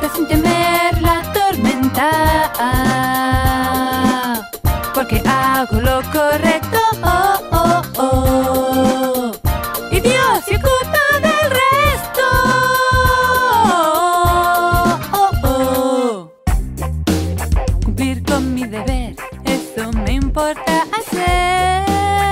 sin temer la tormenta, porque hago lo correcto, y Dios se ocupa del resto, Cumplir con mi deber, eso me importa hacer.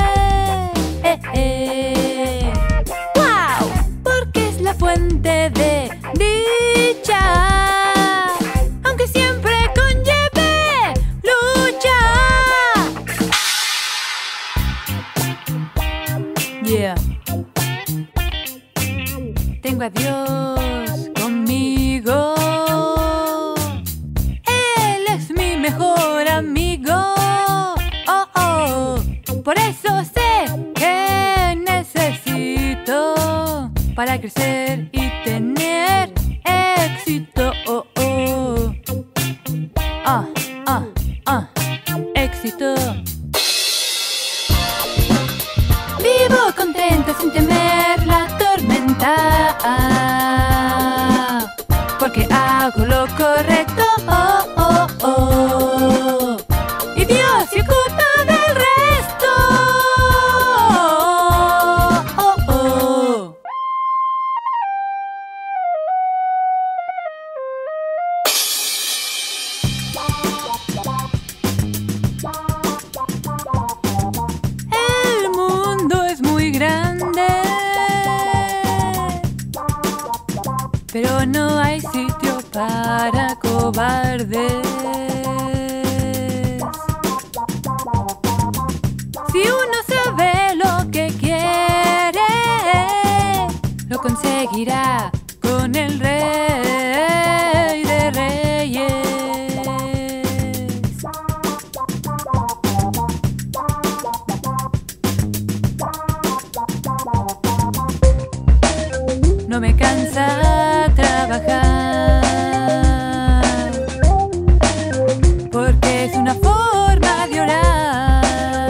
¡Wow! Porque es la fuente de dicha, aunque siempre conlleve lucha. Yeah. Tengo a Dios conmigo. Él es mi mejor amigo. Por eso sé que necesito para crecer y tener éxito. Éxito. Vivo contenta sin temer la tormenta, porque hago lo correcto, y Dios se ocupa del resto. El mundo es muy grande, pero no hay sitio para cobardes. Si uno sabe lo que quiere, lo conseguirá con el Rey de Reyes. No me cansa trabajar, porque es una forma de orar,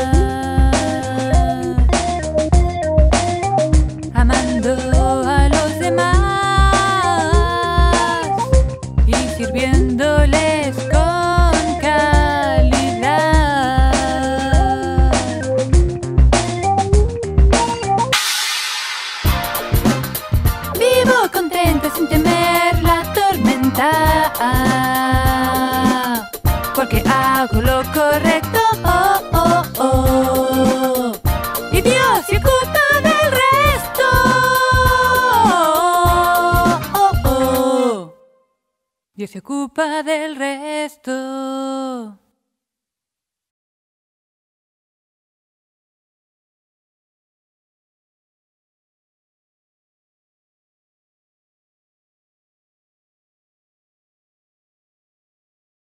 amando a los demás y sirviéndoles con calidad. Vivo contenta sin temer la tormenta, porque hago lo correcto, y Dios se ocupa del resto. Dios se ocupa del resto.